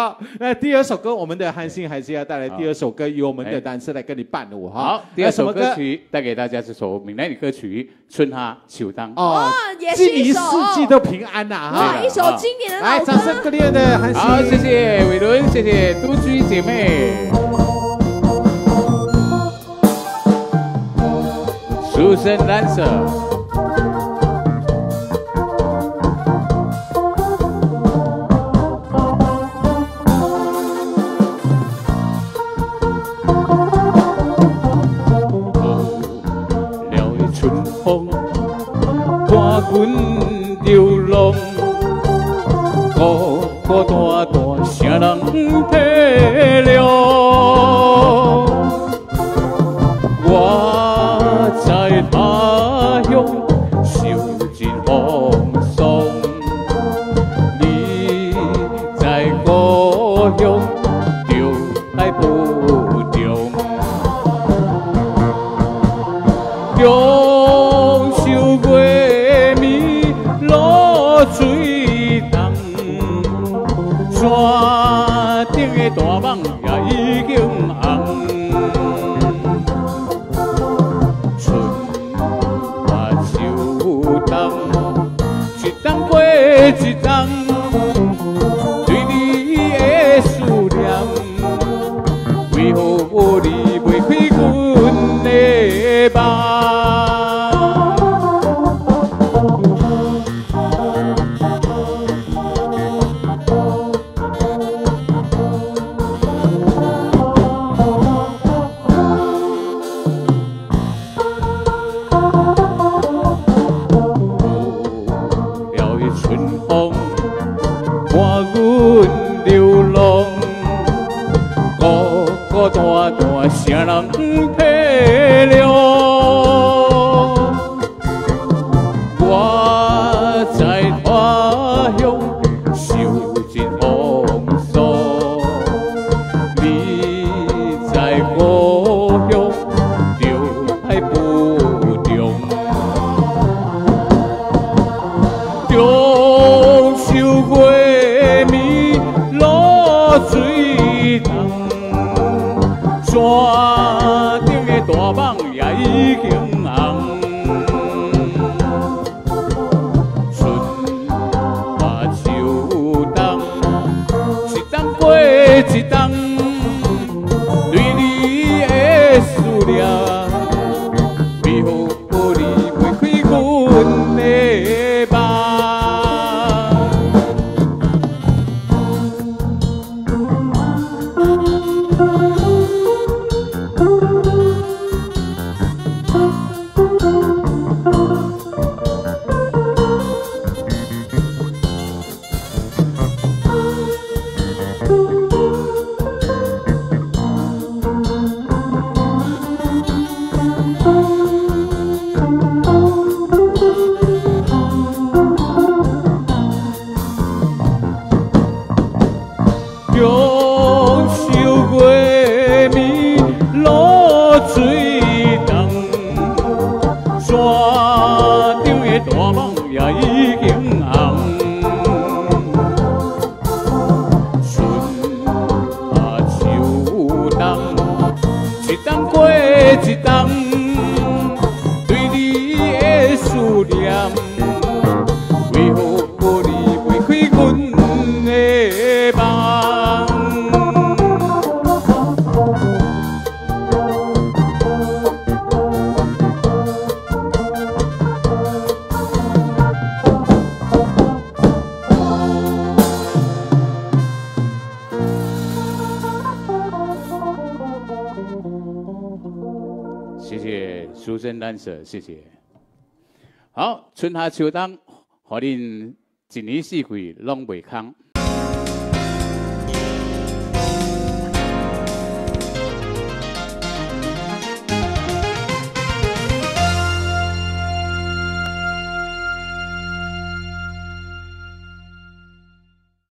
好，那第二首歌，我们的韩星还是要带来第二首歌，由我们的男士来跟你伴舞哈。 好，第二首歌曲带给大家这首闽南语歌曲《春夏秋冬》 哦，也是一首四季都平安呐哈，一首经典的老歌。 来，掌声鼓励的韩星。 好，谢谢伟伦，谢谢都居姐妹。书生蓝色。阮流浪，孤孤单单，谁人体谅？我在他乡受尽风霜，你在故乡就爱不中。中秋月暝露水重，山顶的大蠓也已经红。春夏秋冬，一冬过一冬，对你的思念，为何你袂开阮的梦？谁人体谅？我在他乡受尽风霜，你在故乡就爱不中。中秋月暝露水重。山顶的大蠓也已经红，春夏秋冬，一冬过一冬，对你的思念，为何你袂开阮的梦？中秋月暝露水重，山顶的大蠓也已经红。春夏秋冬，一冬过一冬，对你的思念，为何你袂开阮的梦？谢谢书生蓝色，谢谢。好，春夏秋冬，互恁一年四季拢袂空。